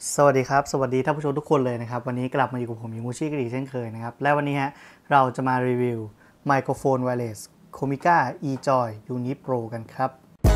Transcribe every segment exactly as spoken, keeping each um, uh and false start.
สวัสดีครับสวัสดีท่านผู้ชมทุกคนเลยนะครับวันนี้กลับมาอยู่กับผมยูมูชิกันอีกเช่นเคยนะครับและวันนี้ฮะเราจะมารีวิวไมโครโฟนไวเลส Comica eJoy Uni Pro กันครับ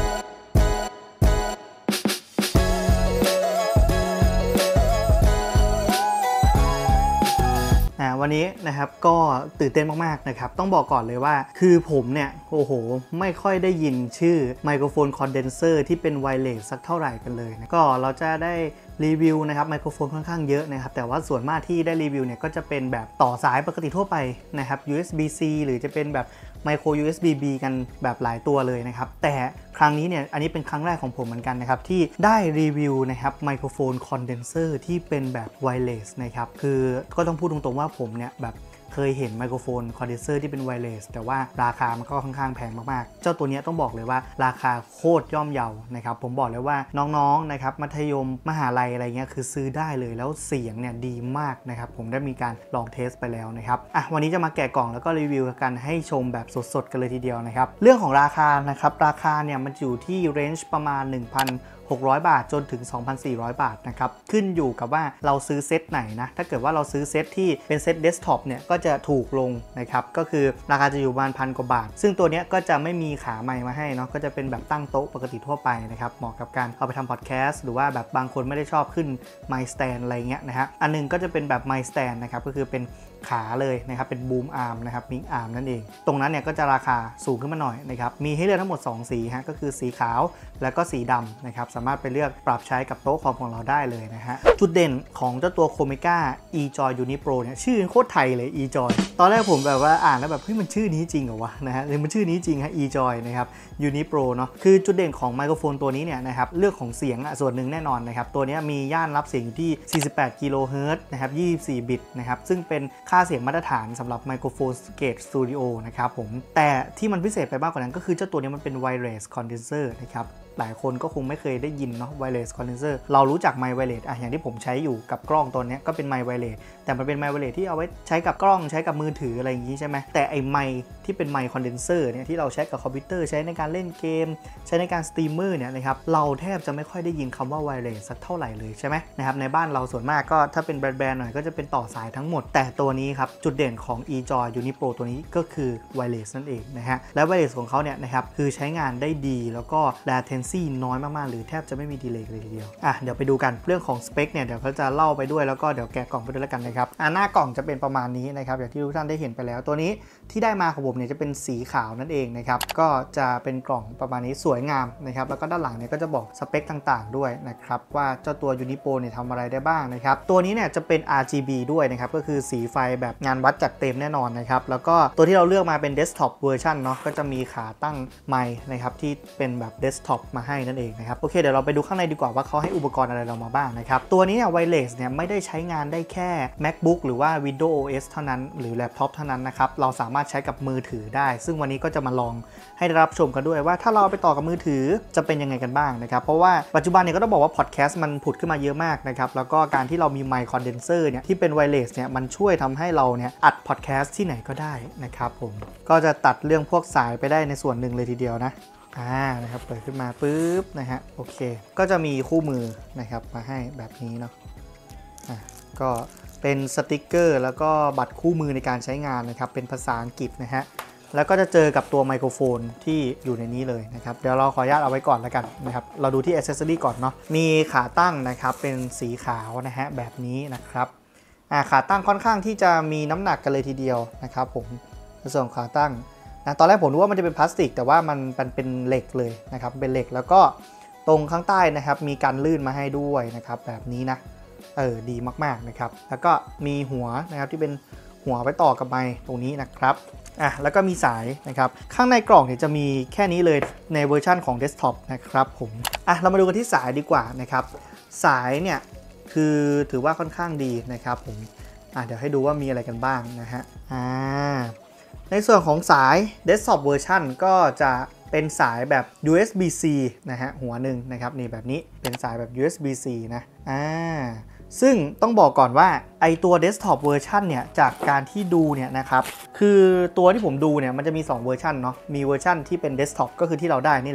วันนี้นะครับก็ตื่นเต้นมากๆนะครับต้องบอกก่อนเลยว่าคือผมเนี่ยโอ้โหไม่ค่อยได้ยินชื่อไมโครโฟนคอนเดนเซอร์ที่เป็นไวเลสสักเท่าไหร่กันเลยนะก็เราจะได้รีวิวนะครับไมโครโฟนค่อนข้างเยอะนะครับแต่ว่าส่วนมากที่ได้รีวิวเนี่ยก็จะเป็นแบบต่อสายปกติทั่วไปนะครับ ยู เอส บี ซี หรือจะเป็นแบบไมโคร ยู เอส บี บี กันแบบหลายตัวเลยนะครับแต่ครั้งนี้เนี่ยอันนี้เป็นครั้งแรกของผมเหมือนกันนะครับที่ได้รีวิวนะครับไมโครโฟนคอนเดนเซอร์ที่เป็นแบบไวเลสนะครับคือก็ต้องพูดตรงๆว่าผมเนี่ยแบบเคยเห็นไมโครโฟนคอนเดนเซอร์ที่เป็นไวเลสแต่ว่าราคามันก็ค่อนข้างแพงมากๆเจ้าตัวนี้ต้องบอกเลยว่าราคาโคตรย่อมเยานะครับผมบอกเลยว่าน้องๆนะครับมัธยมมหาลัยอะไรเงี้ยคือซื้อได้เลยแล้วเสียงเนี่ยดีมากนะครับผมได้มีการลองเทสไปแล้วนะครับอ่ะวันนี้จะมาแกะกล่องแล้วก็รีวิวกันให้ชมแบบสดๆกันเลยทีเดียวนะครับเรื่องของราคานะครับราคาเนี่ยมันอยู่ที่เรนจ์ประมาณ หนึ่งพันหกร้อย บาทจนถึง สองพันสี่ร้อย บาทนะครับขึ้นอยู่กับว่าเราซื้อเซตไหนนะถ้าเกิดว่าเราซื้อเซตที่เป็นเซตเดสก์ท็อปเนี่ยก็จะถูกลงนะครับก็คือราคาจะอยู่ประมาณพันกว่าบาทซึ่งตัวนี้ก็จะไม่มีขาไมค์มาให้เนาะก็จะเป็นแบบตั้งโต๊ะปกติทั่วไปนะครับเหมาะกับการเอาไปทำพอดแคสต์หรือว่าแบบบางคนไม่ได้ชอบขึ้นไมค์สแตนอะไรเงี้ยนะฮะอันนึงก็จะเป็นแบบไมค์สแตนนะครับก็คือเป็นขาเลยนะครับเป็นบูมอาร์มนะครับมิกอาร์มนั่นเองตรงนั้นเนี่ยก็จะราคาสูงขึ้นมาหน่อยนะครับมีให้เลือกทั้งหมดสองสีฮะก็คือสีขาวแล้วก็สีดำนะครับสามารถไปเลือกปรับใช้กับโต๊ะคอมของเราได้เลยนะฮะจุดเด่นของเจ้าตัว Comica eJoy Uni Pro เนี่ยชื่อโคตรไทยเลย eJoy ตอนแรกผมแบบว่าอ่านแล้วแบบเฮ้ยมันชื่อนี้จริงเหรอวะนะฮะมันชื่อนี้จริงฮะ eJoy นะครับ Uni Pro เนาะคือจุดเด่นของไมโครโฟนตัวนี้เนี่ยนะครับเรื่องของเสียงอ่ะส่วนหนึ่งแน่นอนนะครับตัวนี้มีย่านรับเสียงอยู่ที่สี่สิบแปดกิโลเฮิรตซ์นะครับยี่สิบสี่บิตนะครับซึ่งเป็นค่าเสียงมาตรฐานสำหรับไมโครโฟนเกตสตูดิโอนะครับผมแต่ที่มันพิเศษไปมากกว่านั้นก็คือเจ้าตัวนี้มันเป็นไวเลสคอนเดนเซอร์นะครับหลายคนก็คงไม่เคยได้ยินเนาะไวเลสคอนเดนเซอร์เรารู้จักไมค์ไวเลสอ่ะอย่างที่ผมใช้อยู่กับกล้องตัวนี้ก็เป็นไมค์ไวเลสแต่มันเป็นไมค์ไวเลสที่เอาไว้ใช้กับกล้องใช้กับมือถืออะไรอย่างนี้ใช่ไหมแต่ไอไมค์ที่เป็นไมค์คอนเดนเซอร์เนี่ยที่เราใช้กับคอมพิวเตอร์ใช้ในการเล่นเกมใช้ในการสตรีมเมอร์เนี่ยนะครับเราแทบจะไม่ค่อยได้ยินคำว่าไวเลสสักเท่าไหร่เลยใช่ไหมนะครับในบ้านเราส่วนมากก็ถ้าเป็นแบรนด์หน่อยก็จะเป็นต่อสายทั้งหมดแต่ตัวนี้ครับจุดเด่นของ eJoy Uni Pro ตัวนี้ก็คือไวเลสนั่นเองนะฮะและไวเลสของเขาเนี่ยนะครับคือใช้งานได้ดีแล้วก็ latency น้อยมากๆหรือแทบจะไม่มีดีเลย์เลยทีเดียวอ่ะเดี๋ยวไปดูกันเรื่องของสเปคเนี่ยเดี๋ยวเขาจะเล่าไปด้วยแล้วก็เดี๋ยวแกะกล่องไปด้วยแล้วกันนะครับอ่ะหน้ากล่องจะเป็นประมาณนี้นะครับอย่างที่ทุกท่านได้เห็นไปแล้วตัวนี้ที่ได้มาของผมเนี่ยจะเป็นสีขาวนั่นเองนะครับก็จะเป็นกล่องประมาณนี้สวยงามนะครับแล้วก็ด้านหลังเนี่ยก็จะบอกสเปคต่างๆด้วยนะครับว่าเจ้าตัว Uni Pro เนี่ยทำอะไรได้บ้างนะครับตัวนี้เนี่ยจะเป็น อาร์ จี บี ด้วยนะครับก็คือสีไฟแบบงานวัดจัดเต็มแน่นอนนะครับแล้วก็ตัวที่เราเลือกมาเป็น Desktop Version เนาะก็จะมีขาตั้งไมค์นะครับที่เป็นแบบ Desktop มาให้นั่นเองนะครับโอเคเดี๋ยวเราไปดูข้างในดีกว่าว่าเขาให้อุปกรณ์อะไรเรามาบ้างนะครับตัวนี้เนี่ยไวเลสเนี่ยไม่ได้ใช้งานได้แค่ MacBook หรือว่า Windows โอ เอส เท่านั้นหรือแล็ปท็อปเท่านั้นนะครับเราสามารถใช้กับมือถือได้ซึ่งวันนี้ก็จะมาลองให้รับชมกันด้วยว่าถ้าเราไปต่อกับมือถือจะเป็นยังไงกันบ้างนะครับเพราะว่าปัจจุบันเนี่ยก็ต้องบอกว่าพอดแคสต์มันผุดขึ้นมาเยอะมากนะครับแล้วก็การที่เรามีไมค์คอนเดนเซอร์เนี่ยที่เป็นไวเลสเนี่ยมันช่วยทำให้เราเนี่ยอัดพอดแคสต์ที่ไหนก็ได้นะครับผมก็จะตัดเรื่องพวกสายไปได้ในส่วนหนึ่งเลยทีเดียวนะอ่านะครับเปิดขึ้นมาปุ๊บนะฮะโอเคก็จะมีคู่มือนะครับมาให้แบบนี้เนาะอ่ะก็เป็นสติกเกอร์แล้วก็บัตรคู่มือในการใช้งานนะครับเป็นภาษาอังกฤษนะฮะแล้วก็จะเจอกับตัวไมโครโฟนที่อยู่ในนี้เลยนะครับเดี๋ยวเราขออนุญาตเอาไว้ก่อนแล้วกันนะครับเราดูที่ Accessory ก่อนเนาะมีขาตั้งนะครับเป็นสีขาวนะฮะแบบนี้นะครับอ่าขาตั้งค่อนข้างที่จะมีน้ำหนักกันเลยทีเดียวนะครับผมในส่วนของขาตั้งนะตอนแรกผมรู้ว่ามันจะเป็นพลาสติกแต่ว่ามันเป็นเหล็กเลยนะครับเป็นเหล็กแล้วก็ตรงข้างใต้นะครับมีการลื่นมาให้ด้วยนะครับแบบนี้นะเออดีมากๆนะครับแล้วก็มีหัวนะครับที่เป็นหัวไว้ต่อกับไมค์ตรงนี้นะครับอ่ะแล้วก็มีสายนะครับข้างในกล่องเนี่ยจะมีแค่นี้เลยในเวอร์ชั่นของเดสก์ท็อปนะครับผมอ่ะเรามาดูกันที่สายดีกว่านะครับสายเนี่ยคือถือว่าค่อนข้างดีนะครับผมอ่ะเดี๋ยวให้ดูว่ามีอะไรกันบ้างนะฮะอ่าในส่วนของสาย Desktop Version ก็จะเป็นสายแบบ ยู เอส บี ซี นะฮะหัวหนึ่งนะครับนี่แบบนี้เป็นสายแบบ ยู เอส บี ซี นะอ่าซึ่งต้องบอกก่อนว่าไอตัว Desktop Version เนี่ยจากการที่ดูเนี่ยนะครับคือตัวที่ผมดูเนี่ยมันจะมีสองเวอร์ชันเนาะมีเวอร์ชันที่เป็น Desktop ก็คือที่เราได้นี่แหละ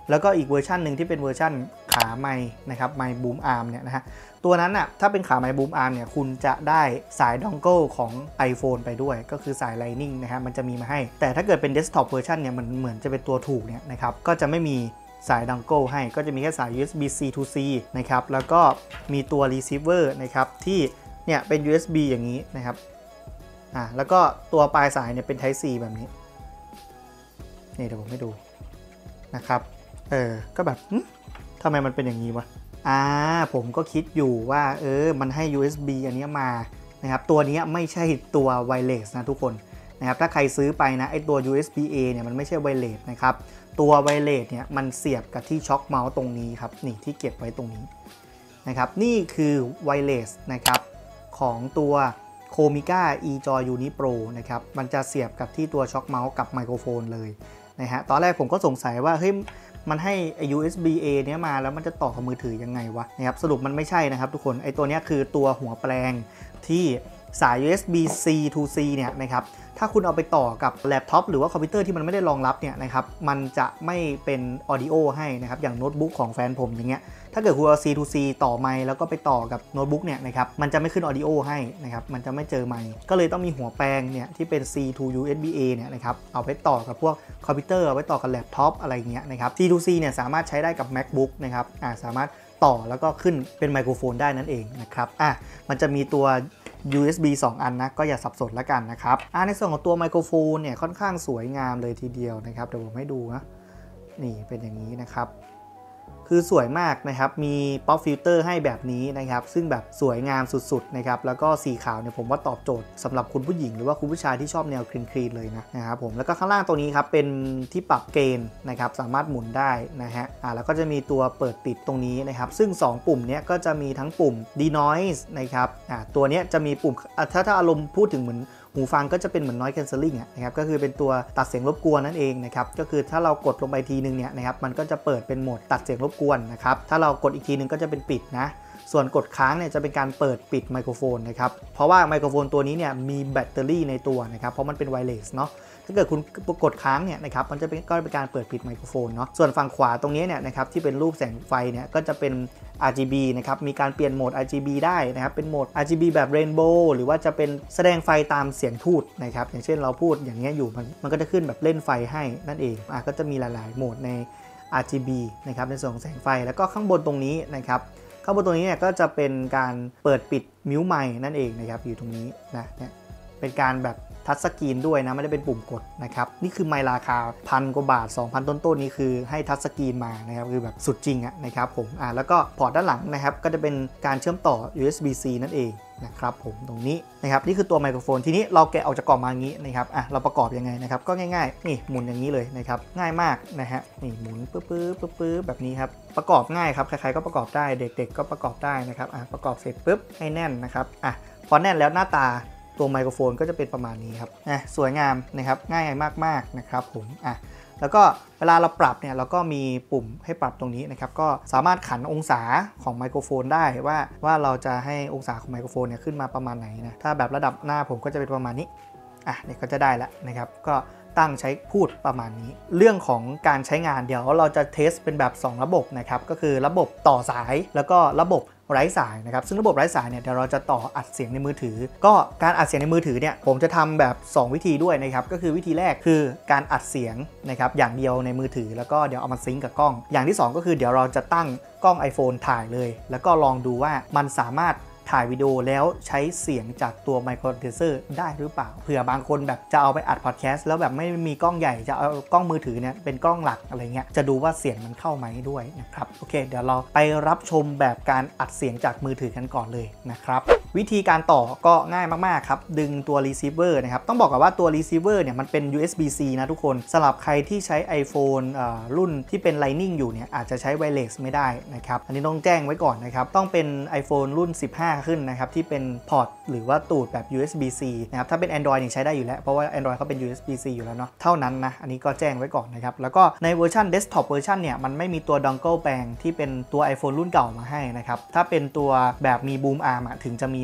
แล้วก็อีกเวอร์ชันหนึ่งที่เป็นเวอร์ชันขาไมค์นะครับไมค์บูมอาร์มเนี่ยนะฮะตัวนั้นอ่ะถ้าเป็นขาไมค์บูมอาร์มเนี่ยคุณจะได้สายดองเกิลของ iPhone ไปด้วยก็คือสาย Lightning นะฮะมันจะมีมาให้แต่ถ้าเกิดเป็น Desktop Version เนี่ยมันเหมือนจะเป็นตัวถูกเนี่ยนะครับก็จะไม่มีสายดังเกิลให้ก็จะมีแค่สาย ยู เอส บี ซี ทู ซี นะครับแล้วก็มีตัว receiver นะครับที่เนี่ยเป็น ยู เอส บี อย่างนี้นะครับอ่าแล้วก็ตัวปลายสายเนี่ยเป็น Type C แบบนี้นี่เดี๋ยวผมให้ดูนะครับเออก็แบบทำไมมันเป็นอย่างนี้วะอ่าผมก็คิดอยู่ว่าเออมันให้ ยู เอส บี อันนี้มานะครับตัวนี้ไม่ใช่ตัวไวเลสนะทุกคนนะครับถ้าใครซื้อไปนะไอตัว ยู เอส บี เอ เนี่ยมันไม่ใช่ไวเลสนะครับตัวไวเลสเนี่ยมันเสียบกับที่ช็อคเมาส์ตรงนี้ครับนี่ที่เก็บไว้ตรงนี้นะครับนี่คือไวเลสนะครับของตัว Comica eJoy Uni Pro นะครับมันจะเสียบกับที่ตัวช็อคเมาส์กับไมโครโฟนเลยนะฮะตอนแรกผมก็สงสัยว่าเฮ้ยมันให้ ยู เอส บี เอ เนี้ยมาแล้วมันจะต่อกับมือถือยังไงวะนะครับสรุปมันไม่ใช่นะครับทุกคนไอตัวนี้คือตัวหัวแปลงที่สาย ยู เอส บี ซี ทู ซี เนี่ยนะครับถ้าคุณเอาไปต่อกับแล็ปท็อปหรือว่าคอมพิวเตอร์ที่มันไม่ได้รองรับเนี่ยนะครับมันจะไม่เป็นออดิโอให้นะครับอย่างโน้ตบุ๊กของแฟนผมอย่างเงี้ยถ้าเกิดคุณเอา ซี ทู ซี ต่อไมค์แล้วก็ไปต่อกับโน้ตบุ๊กเนี่ยนะครับมันจะไม่ขึ้นออดิโอให้นะครับมันจะไม่เจอไมค์ก็เลยต้องมีหัวแปลงเนี่ยที่เป็น ซี ทู ยู เอส บี เอ เนี่ยนะครับเอาไปต่อกับพวกคอมพิวเตอร์เอาไปต่อกับแล็ปท็อปอะไรเงี้ยนะครับ ซี ทู ซี เนี่ยสามารถใช้ได้กับ MacBook นะครับอ่าสามารถต่อแล้วก็ขึ้นเป็นไมโครโฟนได้นั่นเองนะครับอ่ะมันจะมีตัว ยู เอส บี สอง อันนะก็อย่าสับสนแล้วกันนะครับอ่าในส่วนของตัวไมโครโฟนเนี่ยค่อนข้างสวยงามเลยทีเดียวนะครับเดี๋ยวผมให้ดูนะนี่เป็นอย่างนี้นะครับคือสวยมากนะครับมีป๊อปฟิลเตอร์ให้แบบนี้นะครับซึ่งแบบสวยงามสุดๆนะครับแล้วก็สีขาวเนี่ยผมว่าตอบโจทย์สำหรับคุณผู้หญิงหรือว่าคุณผู้ชายที่ชอบแนวคลีนๆเลยนะนะครับผมแล้วก็ข้างล่างตัวนี้ครับเป็นที่ปรับเกณฑ์นะครับสามารถหมุนได้นะฮะอ่าแล้วก็จะมีตัวเปิดปิดตรงนี้นะครับซึ่งสองปุ่มเนี้ยก็จะมีทั้งปุ่ม denoise นะครับอ่าตัวเนี้ยจะมีปุ่มถ้าถ้าอารมณ์พูดถึงเหมือนหูฟังก็จะเป็นเหมือน noise cancelling อ่ะนะครับก็คือเป็นตัวตัดเสียงรบกวนนั่นเองนะครับก็คือถ้าเรากดลงไปทีนึงเนี่ยนะครับมันก็จะเปิดเป็นโหมดตัดเสียงรบกวนนะครับถ้าเรากดอีกทีนึงก็จะเป็นปิดนะส่วนกดค้างเนี่ยจะเป็นการเปิดปิดไมโครโฟนนะครับเพราะว่าไมโครโฟนตัวนี้เนี่ยมีแบตเตอรี่ในตัวนะครับเพราะมันเป็นไวเลสเนาะถ้าเกิดคุณกดค้างเนี่ยนะครับมันจะเป็นก็เป็นการเปิดปิดไมโครโฟนเนาะส่วนฝั่งขวาตรงนี้เนี่ยนะครับที่เป็นรูปแสงไฟเนี่ยก็จะเป็น อาร์ จี บี นะครับมีการเปลี่ยนโหมด อาร์ จี บี ได้นะครับเป็นโหมด อาร์ จี บี แบบเรนโบว์หรือว่าจะเป็นแสดงไฟตามเสียงทูตนะครับอย่างเช่นเราพูดอย่างเงี้ยอยู่มันมันก็จะขึ้นแบบเล่นไฟให้นั่นเองอ่ะก็จะมีหลายๆโหมดใน อาร์ จี บี นะครับในส่วนของแสงไฟแล้วก็ข้างบนตรงนี้นะครับข้างบนตรงนี้เนี่ยก็จะเป็นการเปิดปิดมิวไมค์นั่นเองนะครับอยู่ตรงนี้นะเนี่ยเป็นการแบบทัชสกรีนด้วยนะไม่ได้เป็นปุ่มกดนะครับนี่คือไมค์ราคาพันกว่าบาท สองพัน ต้นๆนี้คือให้ทัชสกรีนมานะครับคือแบบสุดจริงอะนะครับผมอ่าแล้วก็พอร์ตด้านหลังนะครับก็จะเป็นการเชื่อมต่อ ยู เอส บี ซี นั่นเองนะครับผมตรงนี้นะครับนี่คือตัวไมโครโฟนทีนี้เราแกะออกจากกล่องมาอย่างนี้นะครับอ่ะเราประกอบยังไงนะครับก็ง่ายๆนี่หมุนอย่างนี้เลยนะครับง่ายมากนะฮะนี่หมุนปึ๊บปึ๊บปึ๊บปึ๊บแบบนี้ครับประกอบง่ายครับใครๆก็ประกอบได้เด็กๆก็ประกอบได้นะครับอ่ะประกอบเสร็จปึ๊บให้แน่นนะครับอ่ะพอแน่นแล้วหน้าตาตัวไมโครโฟนก็จะเป็นประมาณนี้ครับอ่ะสวยงามนะครับง่ายมากๆนะครับผมอ่ะแล้วก็เวลาเราปรับเนี่ยเราก็มีปุ่มให้ปรับตรงนี้นะครับก็สามารถขันองศาของไมโครโฟนได้ว่าว่าเราจะให้องศาของไมโครโฟนเนี่ยขึ้นมาประมาณไหนนะถ้าแบบระดับหน้าผมก็จะเป็นประมาณนี้อ่ะเนี่ยก็จะได้แล้วนะครับก็ตั้งใช้พูดประมาณนี้เรื่องของการใช้งานเดี๋ยวเราจะเทสเป็นแบบสองระบบนะครับก็คือระบบต่อสายแล้วก็ระบบไร้สายนะครับซึ่งระบบไร้สายเนี่ยเดี๋ยวเราจะต่ออัดเสียงในมือถือก็การอัดเสียงในมือถือเนี่ยผมจะทำแบบสองวิธีด้วยนะครับก็คือวิธีแรกคือการอัดเสียงนะครับอย่างเดียวในมือถือแล้วก็เดี๋ยวเอามาซิงก์กับกล้องอย่างที่สองก็คือเดี๋ยวเราจะตั้งกล้อง iPhone ถ่ายเลยแล้วก็ลองดูว่ามันสามารถถ่ายวิดีโอแล้วใช้เสียงจากตัวไมโครคอนเดนเซอร์ได้หรือเปล่าเผื่อบางคนแบบจะเอาไปอัดพอดแคสต์แล้วแบบไม่มีกล้องใหญ่จะเอากล้องมือถือเนี่ยเป็นกล้องหลักอะไรเงี้ยจะดูว่าเสียงมันเข้าไหมด้วยนะครับโอเคเดี๋ยวเราไปรับชมแบบการอัดเสียงจากมือถือกันก่อนเลยนะครับวิธีการต่อก็ง่ายมากๆครับดึงตัว receiver นะครับต้องบอกก่อนว่าตัว receiver เนี่ยมันเป็น ยู เอส บี ซี นะทุกคนสำหรับใครที่ใช้ iPhone รุ่นที่เป็น Lightning อยู่เนี่ยอาจจะใช้ Wireless ไม่ได้นะครับอันนี้ต้องแจ้งไว้ก่อนนะครับต้องเป็น iPhone รุ่นสิบห้าขึ้นนะครับที่เป็นพอร์ตหรือว่าตูดแบบ ยู เอส บี ซี นะครับถ้าเป็น Android นี่ใช้ได้อยู่แล้วเพราะว่า Android เขาเป็น ยู เอส บี ซี อยู่แล้วเนาะเท่านั้นนะอันนี้ก็แจ้งไว้ก่อนนะครับแล้วก็ในเวอร์ชัน Desktop Version เนี่ยมันไม่มีตัว Dongle แปลงที่เป็นตัว iPhone รุ่นเก่ามาให้นะครับถ้าเป็นตัวแบบมี Boom Arm ถึงจะมี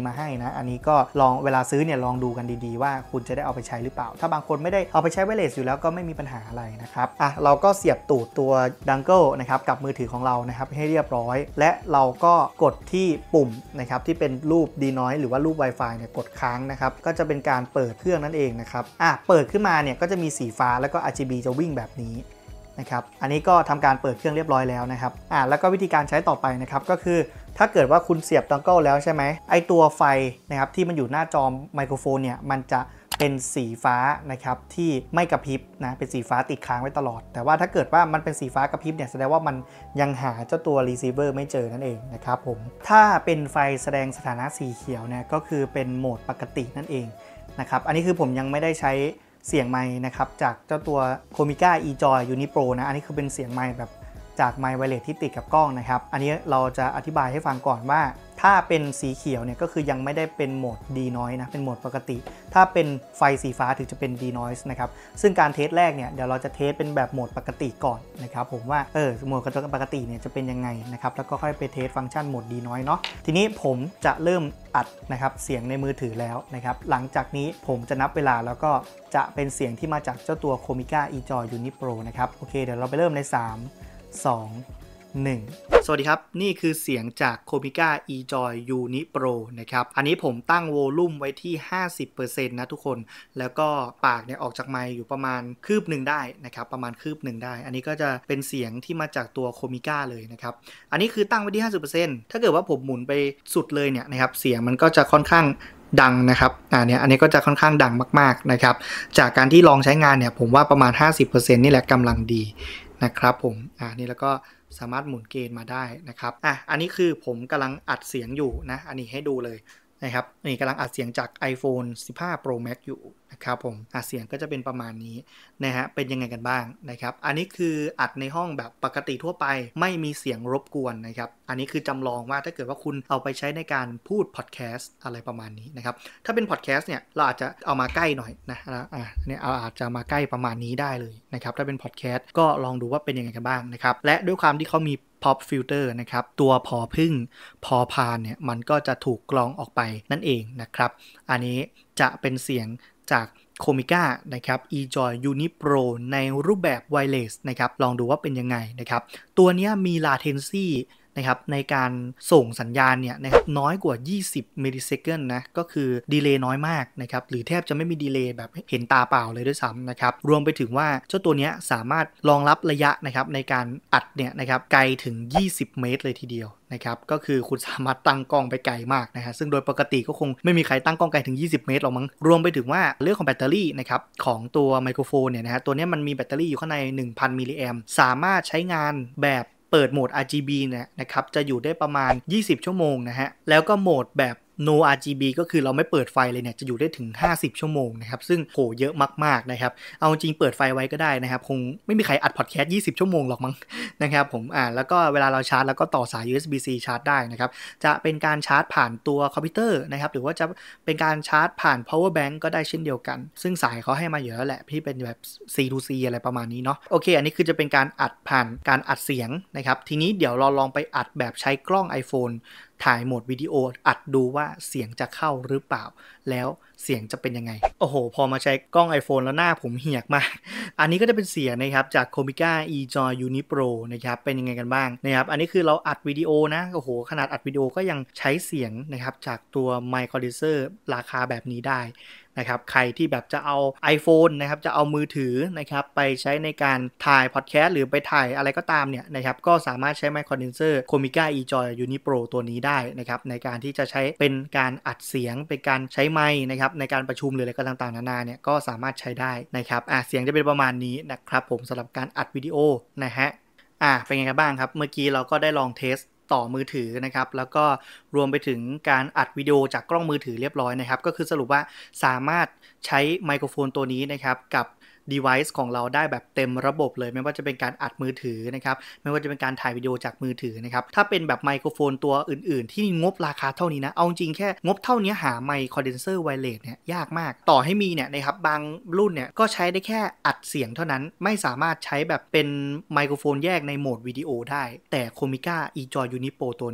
มาให้นะอันนี้ก็ลองเวลาซื้อเนี่ยลองดูกันดีๆว่าคุณจะได้เอาไปใช้หรือเปล่าถ้าบางคนไม่ได้เอาไปใช้ไวเลสอยู่แล้วก็ไม่มีปัญหาอะไรนะครับอ่ะเราก็เสียบตูดตัวดังเกิลนะครับกับมือถือของเรานะครับให้เรียบร้อยและเราก็กดที่ปุ่มนะครับที่เป็นรูป denoise หรือว่ารูป Wi-Fi เนี่ยกดค้างนะครับก็จะเป็นการเปิดเครื่องนั่นเองนะครับอ่ะเปิดขึ้นมาเนี่ยก็จะมีสีฟ้าแล้วก็ อาร์ จี บี จะวิ่งแบบนี้นะครับอันนี้ก็ทำการเปิดเครื่องเรียบร้อยแล้วนะครับอ่ะแล้วก็วิธีการใช้ต่อไปนะครับก็คือถ้าเกิดว่าคุณเสียบดังเกิลแล้วใช่ไหมไอตัวไฟนะครับที่มันอยู่หน้าจอไมโครโฟนเนี่ยมันจะเป็นสีฟ้านะครับที่ไม่กระพริบนะเป็นสีฟ้าติดค้างไว้ตลอดแต่ว่าถ้าเกิดว่ามันเป็นสีฟ้ากระพริบเนี่ยแสดงว่ามันยังหาเจ้าตัว receiver ไม่เจอนั่นเองนะครับผมถ้าเป็นไฟแสดงสถานะสีเขียวเนี่ยก็คือเป็นโหมดปกตินั่นเองนะครับอันนี้คือผมยังไม่ได้ใช้เสียงไมค์นะครับจากเจ้าตัว Comica eJoy Uni Pro นะอันนี้คือเป็นเสียงไมค์แบบจากไมค์ไวเลสที่ติดกับกล้องนะครับอันนี้เราจะอธิบายให้ฟังก่อนว่าถ้าเป็นสีเขียวเนี่ยก็คือยังไม่ได้เป็นโหมด denoise นะเป็นโหมดปกติถ้าเป็นไฟสีฟ้าถึงจะเป็น denoise นะครับซึ่งการเทสแรกเนี่ยเดี๋ยวเราจะเทสเป็นแบบโหมดปกติก่อนนะครับผมว่าเออโหมดปกติเนี่ยจะเป็นยังไงนะครับแล้วก็ค่อยไปเทสฟังก์ชันโหมด denoise เนาะทีนี้ผมจะเริ่มอัดนะครับเสียงในมือถือแล้วนะครับหลังจากนี้ผมจะนับเวลาแล้วก็จะเป็นเสียงที่มาจากเจ้าตัว Comica eJoy Uni Pro นะครับโอเคเดี๋ยวเราไปเริ่มในสาม สอง หนึ่งสวัสดีครับนี่คือเสียงจาก Comica eJoy Uni Pro นะครับอันนี้ผมตั้งโวลูมไว้ที่ ห้าสิบเปอร์เซ็นต์ นะทุกคนแล้วก็ปากเนี่ยออกจากไมค์อยู่ประมาณคืบหนึ่งได้นะครับประมาณคืบหนึ่งได้อันนี้ก็จะเป็นเสียงที่มาจากตัว Comica เลยนะครับอันนี้คือตั้งไว้ที่ ห้าสิบเปอร์เซ็นต์ ถ้าเกิดว่าผมหมุนไปสุดเลยเนี่ยนะครับเสียงมันก็จะค่อนข้างดังนะครับอ่าเนี่ยอันนี้ก็จะค่อนข้างดังมากๆนะครับจากการที่ลองใช้งานเนี่ยผมว่าประมาณ ห้าสิบเปอร์เซ็นต์ นี่แหละกำลังดีนะครับผมอ่านี่แล้วก็สามารถหมุนเกณฑ์มาได้นะครับอ่ะอันนี้คือผมกำลังอัดเสียงอยู่นะอันนี้ให้ดูเลยนะครับนี่กำลังอัดเสียงจาก iPhone สิบห้า Pro Max อยู่นะครับผมอัดเสียงก็จะเป็นประมาณนี้นะฮะเป็นยังไงกันบ้างนะครับอันนี้คืออัดในห้องแบบปกติทั่วไปไม่มีเสียงรบกวนนะครับอันนี้คือจำลองว่าถ้าเกิดว่าคุณเอาไปใช้ในการพูดพอดแคสต์อะไรประมาณนี้นะครับถ้าเป็นพอดแคสต์เนี่ยเราอาจจะเอามาใกล้หน่อยนะอ่ะเนี่ยเอาอาจจะมาใกล้ประมาณนี้ได้เลยนะครับถ้าเป็นพอดแคสต์ก็ลองดูว่าเป็นยังไงกันบ้างนะครับและด้วยความที่เขามีpop filter นะครับตัวพอพึ่งพอพานเนี่ยมันก็จะถูกกรองออกไปนั่นเองนะครับอันนี้จะเป็นเสียงจาก Comica นะครับ eJoy Uni Pro ในรูปแบบ wireless นะครับลองดูว่าเป็นยังไงนะครับตัวนี้มี latency นะครับในการส่งสัญญาณเนี่ยนะครับน้อยกว่ายี่สิบมิลลิเซคันด์นะก็คือดีเลย์น้อยมากนะครับหรือแทบจะไม่มีดีเลย์แบบเห็นตาเปล่าเลยด้วยซ้ำนะครับรวมไปถึงว่าเจ้าตัวนี้สามารถรองรับระยะนะครับในการอัดเนี่ยนะครับไกลถึงยี่สิบเมตรเลยทีเดียวนะครับก็คือคุณสามารถตั้งกล้องไปไกลมากนะฮะซึ่งโดยปกติก็คงไม่มีใครตั้งกล้องไกลถึงยี่สิบเมตรหรอกมั้งรวมไปถึงว่าเรื่องของแบตเตอรี่นะครับของตัวไมโครโฟนเนี่ยนะฮะตัวนี้มันมีแบตเตอรี่อยู่ข้างใน หนึ่งพัน มิลลิแอมป์สามารถใช้งานแบบเปิดโหมด อาร์ จี บี เนี่ยนะครับจะอยู่ได้ประมาณยี่สิบชั่วโมงนะฮะแล้วก็โหมดแบบ no อาร์ จี บี ก็คือเราไม่เปิดไฟเลยเนี่ยจะอยู่ได้ถึงห้าสิบชั่วโมงนะครับซึ่งโหเยอะมากๆนะครับเอาจริงเปิดไฟไว้ก็ได้นะครับคงไม่มีใครอัดพอดแคสต์ยี่สิบชั่วโมงหรอกมั้งนะครับผมอ่าแล้วก็เวลาเราชาร์จแล้วก็ต่อสาย ยู เอส บี ซี ชาร์จได้นะครับจะเป็นการชาร์จผ่านตัวคอมพิวเตอร์นะครับหรือว่าจะเป็นการชาร์จผ่าน power bank ก็ได้เช่นเดียวกันซึ่งสายเขาให้มาอยู่แล้วแหละที่เป็นแบบ ซี ทู ซี อะไรประมาณนี้เนาะโอเคอันนี้คือจะเป็นการอัดผ่านการอัดเสียงนะครับทีนี้เดี๋ยวเราลองไปอัดแบบใช้กล้อง iPhoneถ่ายโหมดวิดีโออัดดูว่าเสียงจะเข้าหรือเปล่าแล้วเสียงจะเป็นยังไงโอ้โหพอมาใช้กล้อง iPhone แล้วหน้าผมเหียกมากอันนี้ก็จะเป็นเสียงนะครับจาก Comica eJoy Uni Pro นะครับเป็นยังไงกันบ้างนะครับอันนี้คือเราอัดวิดีโอนะโอ้โหขนาดอัดวิดีโอก็ยังใช้เสียงนะครับจากตัว Mic Condenser ราคาแบบนี้ได้นะครับใครที่แบบจะเอา iPhone นะครับจะเอามือถือนะครับไปใช้ในการถ่ายพอดแคสต์หรือไปถ่ายอะไรก็ตามเนี่ยนะครับก็สามารถใช้ Mic Condenser Comica eJoy Uni Pro ตัวนี้ได้นะครับในการที่จะใช้เป็นการอัดเสียงเป็นการใช้ไมค์นะครับในการประชุมหรืออะไรก็ต่างๆนานาเนี่ยก็สามารถใช้ได้นะครับอ่ะเสียงจะเป็นประมาณนี้นะครับผมสำหรับการอัดวิดีโอนะฮะอ่ะเป็นไงกันบ้างครับเมื่อกี้เราก็ได้ลองเทสต่อมือถือนะครับแล้วก็รวมไปถึงการอัดวิดีโอจากกล้องมือถือเรียบร้อยนะครับก็คือสรุปว่าสามารถใช้ไมโครโฟนตัวนี้นะครับกับ device ของเราได้แบบเต็มระบบเลยไม่ว่าจะเป็นการอัดมือถือนะครับไม่ว่าจะเป็นการถ่ายวิดีโอจากมือถือนะครับถ้าเป็นแบบไมโครโฟนตัวอื่นๆที่งบราคาเท่านี้นะเอาจริงแค่งบเท่านี้หาไมค์คอนเดนเซอร์ไวเลสเนี่ยยากมากต่อให้มีเนี่ยนะครับบางรุ่นเนี่ยก็ใช้ได้แค่อัดเสียงเท่านั้นไม่สามารถใช้แบบเป็นไมโครโฟนแยกในโหมดวิดีโอได้แต่ Comica eJoy Uni Pro ตัวนี้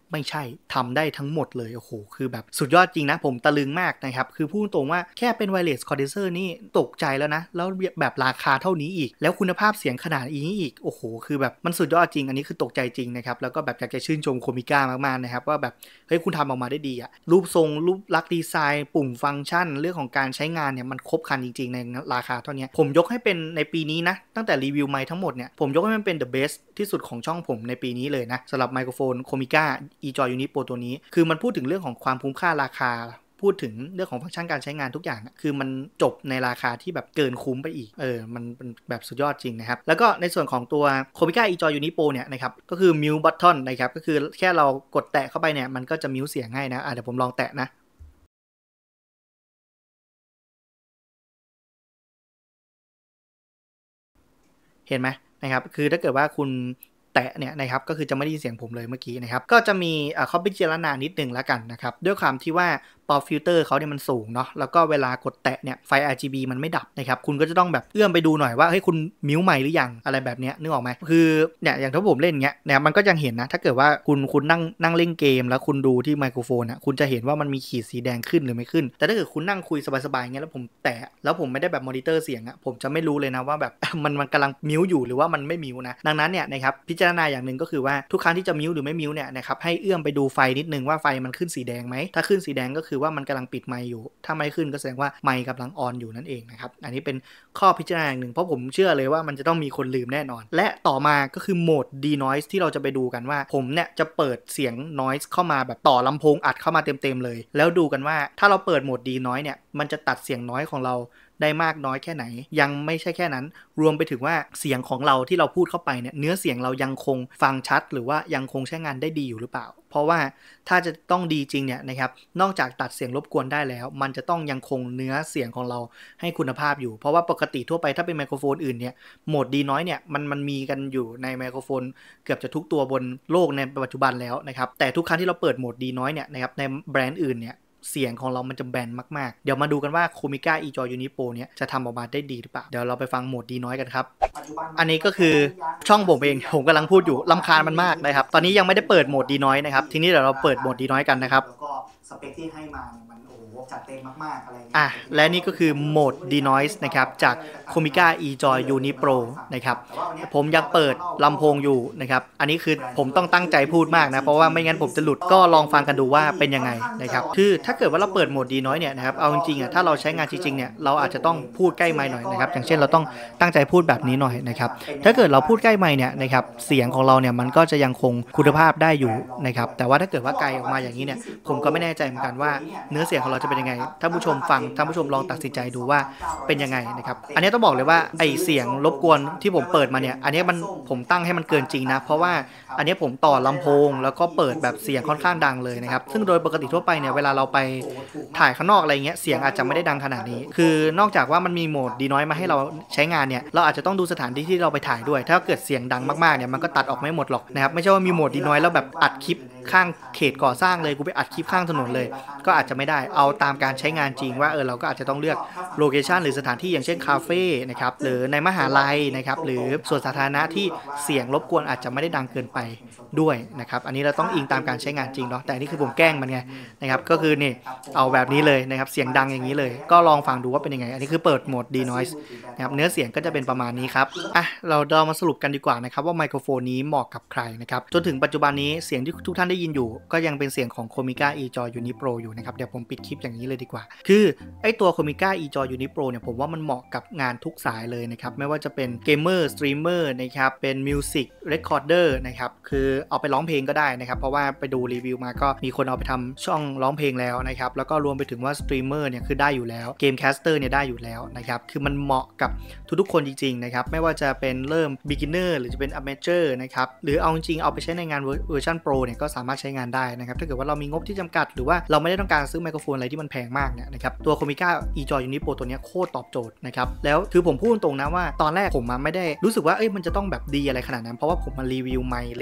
ไม่ใช่ทำได้ทั้งหมดเลยโอ้โหคือแบบสุดยอดจริงนะผมตะลึงมากนะครับคือพูดตรงว่าแค่เป็น wireless condenser นี่ตกใจแล้วนะแล้วแบบราคาเท่านี้อีกแล้วคุณภาพเสียงขนาดนี้อีกโอ้โหคือแบบมันสุดยอดจริงอันนี้คือตกใจจริงนะครับแล้วก็แบบอยากจะชื่นชมโคมิก้ามากๆนะครับว่าแบบเฮ้ยคุณทำออกมาได้ดีอะรูปทรงรูปลักษณ์ดีไซน์ปุ่มฟังก์ชันเรื่องของการใช้งานเนี่ยมันครบครันจริงๆในราคาเท่านี้ผมยกให้เป็นในปีนี้นะตั้งแต่รีวิวไมค์ทั้งหมดเนี่ยผมยกให้มันเป็น the best ที่สุดของช่องผมในปีนี้เลยนะสำหรับไมโครโฟนโคมิก้า eJoy Unit Pro ตัวนี้คือมันพูดถึงเรื่องของความคุ้มค่าราคาพูดถึงเรื่องของฟังก์ชันการใช้งานทุกอย่างคือมันจบในราคาที่แบบเกินคุ้มไปอีกเออมันเป็นแบบสุดยอดจริงนะครับแล้วก็ในส่วนของตัว Comica eJoy Unit Pro เนี่ยนะครับก็คือ mute button นะครับก็คือแค่เรากดแตะเข้าไปเนี่ยมันก็จะ mute เสียงให้นะอ่ะเดี๋ยวผมลองแตะนะเห็นไหมนะครับคือถ้าเกิดว่าคุณแตะเนี่ยนะครับก็คือจะไม่ได้ยินเสียงผมเลยเมื่อกี้นะครับก็จะมีข้อพิจารณานิดนึงแล้วกันนะครับด้วยความที่ว่าพอฟิลเตอร์เขาเนี่ยมันสูงเนาะแล้วก็เวลากดแตะเนี่ยไฟ อาร์ จี บี มันไม่ดับนะครับคุณก็จะต้องแบบเอื้อมไปดูหน่อยว่าเฮ้ยคุณมิวใหม่หรือยังอะไรแบบเนี้ยนึกออกไหมคือเนี่ยอย่างที่ผมเล่นเงี้ยเนี่ยมันก็ยังเห็นนะถ้าเกิดว่าคุณคุณนั่งนั่งเล่นเกมแล้วคุณดูที่ไมโครโฟนอ่ะคุณจะเห็นว่ามันมีขีดสีแดงขึ้นหรือไม่ขึ้นแต่ถ้าเกิดคุณนั่งคุยสบายๆเงี้ยแล้วผมแตะแล้วผมไม่ได้แบบมอนิเตอร์เสียงอ่ะผมจะไม่รู้เลยนะว่าแบบมันมันกำลังมิวอยู่หรือว่ามันไม่มิวนะดังนั้นเนี่ยนะครับพิจารณาอย่างนึงก็คือว่าทุกครั้งที่จะมิวหรือไม่มิวเนี่ยนะครับให้เอื้อมไปดูไฟนิดนึงว่าไฟมันขึ้นสีแดงไหมถ้าขึ้นสีแดงก็คือว่ามันกำลังปิดไมค์อยู่ถ้าไม่ขึ้นก็แสดงว่าไมค์กำลังออนอยู่นั่นเองนะครับอันนี้เป็นข้อพิจารณาอย่างหนึ่งเพราะผมเชื่อเลยว่ามันจะต้องมีคนลืมแน่นอนและต่อมาก็คือโหมด denoise ที่เราจะไปดูกันว่าผมเนี่ยจะเปิดเสียง noise เข้ามาแบบต่อลำโพงอัดเข้ามาเต็มๆเลยแล้วดูกันว่าถ้าเราเปิดโหมด denoise เนี่ยมันจะตัดเสียง noise ของเราได้มากน้อยแค่ไหนยังไม่ใช่แค่นั้นรวมไปถึงว่าเสียงของเราที่เราพูดเข้าไปเนี่ยเนื้อเสียงเรายังคงฟังชัดหรือว่ายังคงใช้งานได้ดีอยู่หรือเปล่าเพราะว่าถ้าจะต้องดีจริงเนี่ยนะครับนอกจากตัดเสียงรบกวนได้แล้วมันจะต้องยังคงเนื้อเสียงของเราให้คุณภาพอยู่เพราะว่าปกติทั่วไปถ้าเป็นไมโครโฟนอื่นเนี่ยโหมดดีน้อยเนี่ยมันมันมีกันอยู่ในไมโครโฟนเกือบจะทุกตัวบนโลกในปัจจุบันแล้วนะครับแต่ทุกครั้งที่เราเปิดโหมดดีน้อยเนี่ยนะครับในแบรนด์อื่นเนี่ยเสียงของเรามันจะแบนมากๆเดี๋ยวมาดูกันว่า Comica eJoy Unit Pro เนี่ยจะทำออกมาได้ดีหรือเปล่าเดี๋ยวเราไปฟังโหมดดีน้อยกันครับอันนี้ก็คือช่องผมเองผมกำลังพูดอยู่รำคาญมันมากนะครับตอนนี้ยังไม่ได้เปิดโหมดดีน้อยนะครับทีนี้เดี๋ยวเราเปิดโหมดดีน้อยกันนะครับแล้วก็สเปคที่ให้มามันโอ้โหจัดเต็มมากๆอะไรอย่างเงี้ยอ่ะและนี่ก็คือโหมด denoise นะครับจาก Comica eJoy Unit Pro นะครับผมยังเปิดลำโพงอยู่นะครับอันนี้คือผมต้องตั้งใจพูดมากนะเพราะว่าไม่งั้นผมจะหลุดก็ลองฟังกันดูว่าเป็นยังไงนะครับคือถ้าเกิดว่าเราเปิดโหมด denoise เนี่ยนะครับเอาจริงๆอ่ะถ้าเราใช้งานจริงๆเนี่ยเราอาจจะต้องพูดใกล้ไมค์หน่อยนะครับอย่างเช่นเราต้องตั้งใจพูดแบบนี้หน่อยนะครับถ้าเกิดเราพูดใกล้ไมค์เนี่ยนะครับเสียงของเราเนี่ยมันก็จะยังคงคุณภาพได้อยู่นะครับแต่ว่าถ้าเกิดว่าไกลออกมาอย่างนี้เนี่ยผมก็ไม่แน่ใจเหมือนกันว่าเนื้อเสียงของเราจะเป็นยังไงท่านผู้ชมฟังท่านผู้ชมลองตัดสินใจดูว่าเป็นยังไงนะครับอันนี้ต้องบอกเลยว่าไอเสียงรบกวนที่ผมเปิดมาเนี่ยอันนี้มันผมตั้งให้มันเกินจริงนะเพราะว่าอันนี้ผมต่อลำโพงแล้วก็เปิดแบบเสียงค่อนข้างดังเลยนะครับซึ่งโดยปกติทั่วไปเนี่ยเวลาเราไปถ่ายข้างนอกอะไรเงี้ยเสียงอาจจะไม่ได้ดังขนาดนี้คือนอกจากว่ามันมีโหมดดีน้อยมาให้เราใช้งานเนี่ยเราอาจจะต้องดูสถานที่ที่เราไปถ่ายด้วยถ้าเกิดเสียงดังมากๆเนี่ยมันก็ตัดออกไม่หมดหรอกนะครับไม่ใช่ว่ามีโหมดดีน้อยแล้วแบบอัดคลิปข้างเขตก่อสร้างเลยกูไปอัดคลิปข้างถนนเลยก็อาจจะไม่ได้เอาตามการใช้งานจริงว่าเออเราก็อาจจะต้องเลือกโลเคชันหรือสถานที่อย่างเช่นคาเฟ่นะครับหรือในมหาลัยนะครับหรือส่วนสาธารณะที่เสียงรบกวนอาจจะไม่ได้ดังเกินไปด้วยนะครับอันนี้เราต้องอิงตามการใช้งานจริงเนาะแต่นี่คือผมแกล้งมันไงนะครับก็คือนี่เอาแบบนี้เลยนะครับเสียงดังอย่างนี้เลยก็ลองฟังดูว่าเป็นยังไงอันนี้คือเปิดโหมด denoise นะครับเนื้อเสียงก็จะเป็นประมาณนี้ครับอ่ะเราเรามาสรุปกันดีกว่านะครับว่าไมโครโฟนนี้เหมาะกับใครนะครับจนถึงปัจจุบันนี้เสียงที่ทุกท่านได้ยินอยู่ก็ยังเป็นเสียงของ Comica eJoy Unit Pro อยู่นะครับเดี๋ยวผมปิดคลิปอย่างนี้เลยดีกว่าคือไอตัว Comica eJoy Unit Pro เนี่ยผมว่ามันเหมาะกับงานทุกสายเลยนะครับไม่ว่าจะเป็นเกมเมอร์สตรีมเมอร์นะครับเป็นมิวสิกเรคคอร์เดอร์นะครับคือเอาไปร้องเพลงก็ได้นะครับเพราะว่าไปดูรีวิวมาก็มีคนเอาไปทำช่องร้องเพลงแล้วนะครับแล้วก็รวมไปถึงว่าสตรีมเมอร์เนี่ยคือได้อยู่แล้วเกมแคสเตอร์เนี่ยได้อยู่แล้วนะครับคือมันเหมาะกับทุกๆคนจริงๆนะครับไม่ว่าจะเป็นเริ่ม beginner หรือจะเป็น amateur นะครับหรือเอาจริงๆเอาไปใช้ในงานเวอร์ชัน Pro เนี่ยก็สามารถใช้งานได้นะครับถ้าเกิดว่าเรามีงบที่จำกัดหรือว่าเราไม่ได้ต้องการซื้อไมโครโฟนอะไรที่มันแพงมากเนี่ยนะครับตัว Comica eJoy Unit Pro ตัวนี้โคตรตอบโจทย์นะครับแล้วคือผมพูดตรงนะว่าตอนแรกผมมาไม่ได้รู้สึกว่าเอ้ยมันจะต้องแบบดีอะไรขนาดนั้นเพราะว่าผมมารีวิวไมค์เรทราคา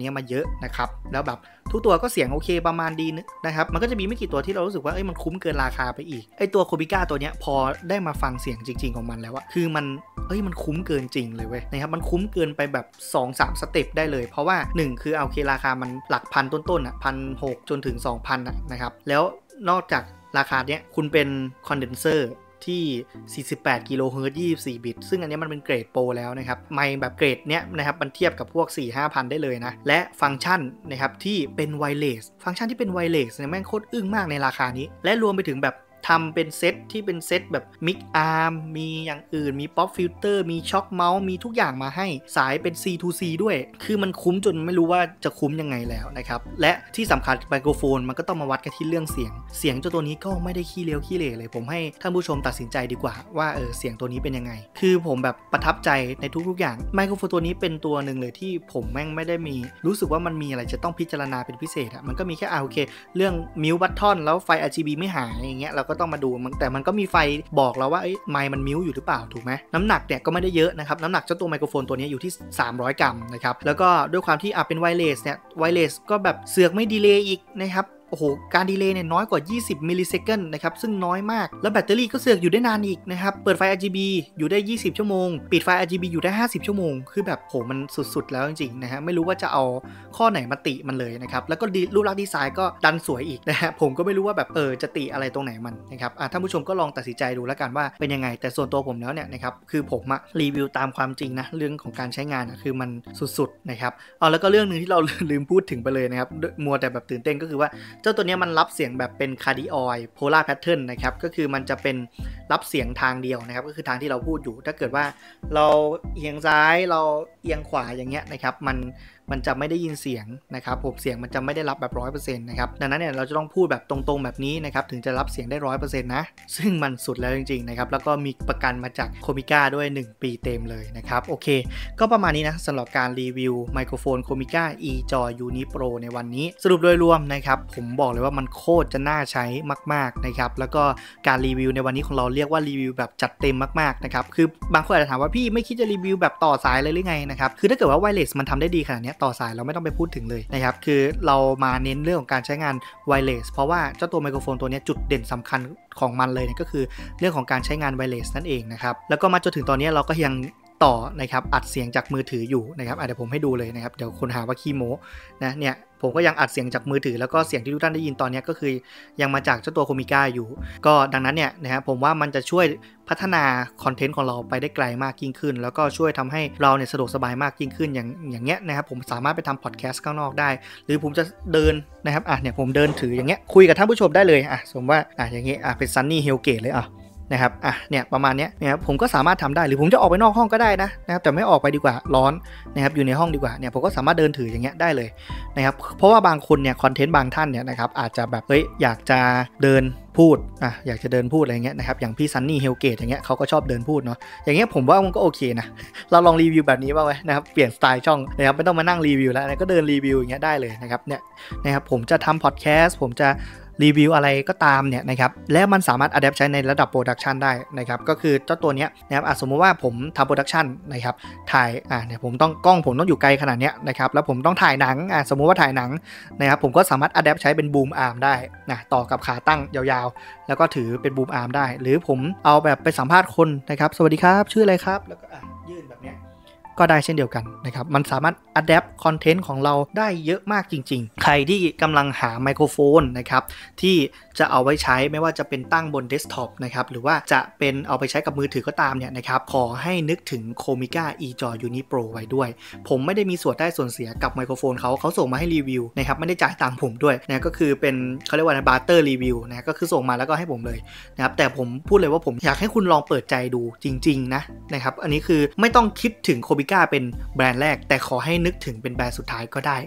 นี้มาเยอะนะครับแล้วแบบทุกตัวก็เสียงโอเคประมาณดีนะครับมันก็จะมีไม่กี่ตัวที่เรารู้สึกว่าเอ้ยมันคุ้มเกินราคาไปอีกไอตัวโคบิก้าตัวเนี้ยพอได้มาฟังเสียงจริงๆของมันแล้วอะคือมันเอ้ยมันคุ้มเกินจริงเลยเว้ยนะครับมันคุ้มเกินไปแบบ สองสาม สเต็ปได้เลยเพราะว่าหนึ่งคือโอเคราคามันหลักพันต้นๆอ่ะ หนึ่งพันหกร้อย จนถึง สองพัน อ่ะนะครับแล้วนอกจากราคาเนี้ยคุณเป็นคอนเดนเซอร์ที่สี่สิบแปดกิโลเฮิรตซ์ยี่สิบสี่บิตซึ่งอันนี้มันเป็นเกรดโปรแล้วนะครับไมค์แบบเกรดเนี้ยนะครับมันเทียบกับพวก สี่ถึงห้าพัน ได้เลยนะและฟังก์ชันนะครับที่เป็นไวเลสฟังก์ชันที่เป็นไวเลสเนี่ยแม่งโคตรอึ้งมากในราคานี้และรวมไปถึงแบบทำเป็นเซตที่เป็นเซตแบบมิกอาร์มมีอย่างอื่นมีป๊อปฟิลเตอร์มีช็อคเมาส์มีทุกอย่างมาให้สายเป็น ซี ทู ซี ด้วยคือมันคุ้มจนไม่รู้ว่าจะคุ้มยังไงแล้วนะครับและที่สำคัญไมโครโฟนมันก็ต้องมาวัดกันที่เรื่องเสียงเสียงเจ้าตัวนี้ก็ไม่ได้ขี้เลี้ยวขี้เหร่เลยผมให้ท่านผู้ชมตัดสินใจดีกว่าว่าเออเสียงตัวนี้เป็นยังไงคือผมแบบประทับใจในทุกๆอย่างไมโครโฟนตัวนี้เป็นตัวหนึ่งเลยที่ผมแม่งไม่ได้มีรู้สึกว่ามันมีอะไรจะต้องพิจารณาเป็นพิเศษอะมันก็มีแค่อ่าโอเคเรื่องมิวบัตทอนแล้วไฟ อาร์ จี บี ไม่หายอย่างเงี้ยเราก็ต้องมาดูแต่มันก็มีไฟบอกเราว่าไมค์มันมิวอยู่หรือเปล่าถูกไหมน้ำหนักเนี่ยก็ไม่ได้เยอะนะครับน้ำหนักเจ้าตัวไมโครโฟนตัวนี้อยู่ที่สามร้อยกรัมนะครับแล้วก็ด้วยความที่อ่ะเป็นไวเลสเนี่ยไวเลสก็แบบเสือกไม่ดีเลย์อีกนะครับโอ้โหการดีเลย์เนี่ยน้อยกว่ายี่สิบมิลลิเซคันด์นะครับซึ่งน้อยมากแล้วแบตเตอรี่ก็เสือกอยู่ได้นานอีกนะครับเปิดไฟ อาร์ จี บี อยู่ได้ยี่สิบชั่วโมงปิดไฟ อาร์ จี บี อยู่ได้ห้าสิบชั่วโมงคือแบบโหมันสุดๆแล้วจริงๆนะฮะไม่รู้ว่าจะเอาข้อไหนมาติมันเลยนะครับแล้วก็รูปลักษณ์ดีไซน์ก็ดันสวยอีกนะฮะผมก็ไม่รู้ว่าแบบเออจะติอะไรตรงไหนมันนะครับอ่ะท่านผู้ชมก็ลองตัดสินใจดูแล้วกันว่าเป็นยังไงแต่ส่วนตัวผมแล้วเนี่ยนะครับคือผมอะรีวิวตามความจริงนะเรื่องของการใช้งานอะคือมันสุดๆนะครับอ๋อแล้วก็เรื่องนึงที่เราลืมพูดถึงไปเลยนะครับมัวแต่แบบตื่นเต้นก็คือว่าเจ้าตัวนี้มันรับเสียงแบบเป็นคาร์ดิออยโพลาร์แพทเทิร์นนะครับก็คือมันจะเป็นรับเสียงทางเดียวนะครับก็คือทางที่เราพูดอยู่ถ้าเกิดว่าเราเอียงซ้ายเราเอียงขวาอย่างเงี้ยนะครับมันมันจะไม่ได้ยินเสียงนะครับผมเสียงมันจะไม่ได้รับแบบ ร้อยเปอร์เซ็นต์ นะครับดังนั้นเนี่ยเราจะต้องพูดแบบตรงๆแบบนี้นะครับถึงจะรับเสียงได้ ร้อยเปอร์เซ็นต์ นะซึ่งมันสุดแล้วจริงๆนะครับแล้วก็มีประกันมาจากโคมิก้าด้วยหนึ่งปีเต็มเลยนะครับโอเคก็ประมาณนี้นะสำหรับการรีวิวไมโครโฟนโคมิก้า eJoy Uni Pro ในวันนี้สรุปโดยรวมนะครับผมบอกเลยว่ามันโคตรจะน่าใช้มากๆนะครับแล้วก็การรีวิวในวันนี้ของเราเรียกว่ารีวิวแบบจัดเต็มมากๆนะครับคือบางคนอาจจะถามว่าพี่ไม่คิดจะรีวิวแบบต่อสายเลยหรือไงนะครับคือถ้าเกิดว่าไวเลสมันทำได้ดีขนาดนี้ต่อสายเราไม่ต้องไปพูดถึงเลยนะครับคือเรามาเน้นเรื่องของการใช้งานไวเลสเพราะว่าเจ้าตัวไมโครโฟนตัวนี้จุดเด่นสำคัญของมันเลยเนี่ยก็คือเรื่องของการใช้งานไวเลสนั่นเองนะครับแล้วก็มาจนถึงตอนนี้เราก็ยังต่อนะครับอัดเสียงจากมือถืออยู่นะครับเดี๋ยวผมให้ดูเลยนะครับเดี๋ยวคนหาว่าขี้โม้นะเนี่ยผมก็ยังอัดเสียงจากมือถือแล้วก็เสียงที่ทุกท่านได้ยินตอนนี้ก็คือยังมาจากเจ้าตัวโคมิก้าอยู่ก็ดังนั้นเนี่ยนะครับผมว่ามันจะช่วยพัฒนาคอนเทนต์ของเราไปได้ไกลมากยิ่งขึ้นแล้วก็ช่วยทำให้เราเนี่ยสะดวกสบายมากยิ่งขึ้นอย่างอย่างเงี้ยนะครับผมสามารถไปทำพอดแคสต์ข้างนอกได้หรือผมจะเดินนะครับอ่ะเนี่ยผมเดินถืออย่างเงี้ยคุยกับท่านผู้ชมได้เลยอ่ะสมมติว่าอ่ะอย่างเงี้ยอ่ะเป็นซันนี่เฮลเกตเลยอ่ะนะครับอ่ะเนี่ยประมาณเนี้ยนะครับผมก็สามารถทำได้หรือผมจะออกไปนอกห้องก็ได้นะนะครับแต่ไม่ออกไปดีกว่าร้อนนะครับอยู่ในห้องดีกว่าเนี่ยผมก็สามารถเดินถืออย่างเงี้ยได้เลยนะครับเพราะว่าบางคนเนี่ยคอนเทนต์บางท่านเนี่ยนะครับอาจจะแบบเฮ้ยอยากจะเดินพูดอ่ะอยากจะเดินพูดอะไรเงี้ยนะครับอย่างพี่ซันนี่เฮลเกตอย่างเงี้ยเขาก็ชอบเดินพูดเนาะอย่างเงี้ยผมว่ามันก็โอเคนะเราลองรีวิวแบบนี้บ้างไหมนะครับเปลี่ยนสไตล์ช่องนะครับไม่ต้องมานั่งรีวิวแล้วก็เดินรีวิวอย่างเงี้ยได้เลยนะครับเนี่ยนะครับผมจะทำพอดแคสต์ผมจะรีวิวอะไรก็ตามเนี่ยนะครับและมันสามารถอัดแอปใช้ในระดับโปรดักชันได้นะครับก็คือเจ้าตัวเนี้ยนะครับสมมติว่าผมทำโปรดักชันนะครับถ่ายอ่าเนี่ยผมต้องกล้องผมต้องอยู่ไกลขนาดเนี้ยนะครับแล้วผมต้องถ่ายหนังอ่าสมมุติว่าถ่ายหนังนะครับผมก็สามารถอัดแอปใช้เป็นบูมอาร์มได้นะต่อกับขาตั้งยาวๆแล้วก็ถือเป็นบูมอาร์มได้หรือผมเอาแบบไปสัมภาษณ์คนนะครับสวัสดีครับชื่ออะไรครับแล้วก็อ่ะยื่นแบบเนี้ยก็ได้เช่นเดียวกันนะครับมันสามารถอัดแอปคอนเทนต์ของเราได้เยอะมากจริงๆใครที่กำลังหาไมโครโฟนนะครับที่จะเอาไว้ใช้ไม่ว่าจะเป็นตั้งบนเดสก์ท็อปนะครับหรือว่าจะเป็นเอาไปใช้กับมือถือก็ตามเนี่ยนะครับขอให้นึกถึง Comica eJoy Uni Pro ไว้ด้วยผมไม่ได้มีส่วนได้ส่วนเสียกับไมโครโฟนเขาเขาส่งมาให้รีวิวนะครับไม่ได้จ่ายตังค์ผมด้วยนะก็คือเป็นเขาเรียกว่าบาร์เตอร์รีวิวนะก็คือส่งมาแล้วก็ให้ผมเลยนะครับแต่ผมพูดเลยว่าผมอยากให้คุณลองเปิดใจดูจริงๆนะนะครับอันนี้คือไม่ต้องคิดถึง Comicaเป็นแบรนด์แรกแต่ขอให้นึกถึงเป็นแบรนด์สุดท้ายก็ได้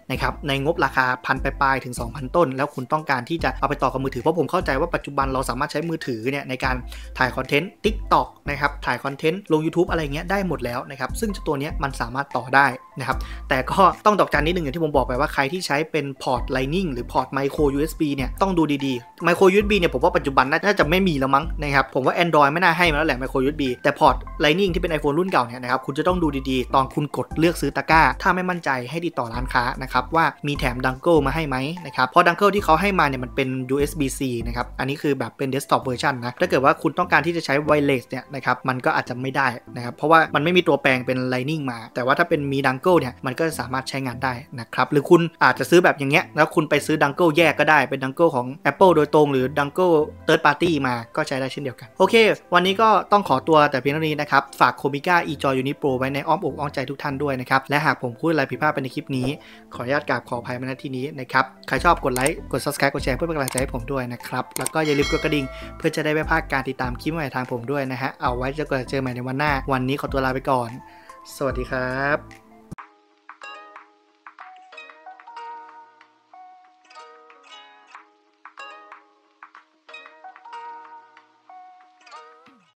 นะครับในงบราคาพันปลายๆถึง สองพัน ต้นแล้วคุณต้องการที่จะเอาไปต่อกับมือถือเพราะผมเข้าใจว่าปัจจุบันเราสามารถใช้มือถือเนี่ยในการถ่ายคอนเทนต์ TikTok นะครับถ่ายคอนเทนต์ลง YouTube อะไรเงี้ยได้หมดแล้วนะครับซึ่งตัวนี้มันสามารถต่อได้นะครับแต่ก็ต้องดอกจันนิดนึงอย่างที่ผมบอกไปว่าใครที่ใช้เป็นพอร์ต Lightning หรือพอร์ต Micro ยู เอส บี เนี่ยต้องดูดีๆ Micro ยู เอส บี เนี่ยผมว่าปัจจุบันน่าจะไม่มีแล้วมั้งนะครับผมว่า Android ไม่น่าให้มาแล้วแหละ Micro ยู เอส บี แต่พอร์ต Lightning ที่เป็น iPhone รุ่นเก่าเนี่ยนะครับคุณจะต้องดูดีๆตอนคุณกดเลือกซื้อตะกร้าถ้าไม่มั่นใจให้ติดต่อร้านค้านะครับว่ามีแถมดังเกิลมาให้ไหมนะครับเพราะดังเกิลที่เขาให้มาเนี่ยมันเป็น ยู เอส บี ซี นะครับอันนี้คือแบบเป็น desktop version นะถ้าเกิดว่าคุณต้องการที่จะใช้ wireless เนี่ยนะครับมันก็อาจจะไม่ได้นะครับเพราะว่ามันไม่มีตัวแปลงเป็น Lightning มาแต่ว่าถ้าเป็นมีดังเกิลเนี่ยมันก็สามารถใช้งานได้นะครับหรือคุณอาจจะซื้อแบบอย่างเงี้ยแล้วคุณไปซื้อดังเกิลแยกก็ได้เป็นดังเกิลของ Apple โดยตรงหรือดังเกิล third party มาก็ใช้ได้เช่นเดียวกันโอเควันนี้ก็ต้องขอตัวแต่เพียงเท่านี้นะครับฝาก Comica eJoy Uni Pro ไว้ในอ้อมอกอ้อมใจทุกท่านด้วยนะครับและหากผมพูดอะไรผิดพลาดไปในคลิปนี้ขออนุญาตกราบขออภัยมาณที่นี้นะครับใครชอบกดไลค์กด Subscribe กดแชร์เพื่อเป็นกำลังใจให้ผมด้วยนะครับแล้วก็อย่าลืมกดกระดิ่งเพื่อจะได้ไม่พลาดการติดตามคลิปใหม่ทางผมด้วยนะฮะเอาไว้จะเจอใหม่ในวันหน้าวันนี้ขอตัวลาไปก่อนสวัสดีครับ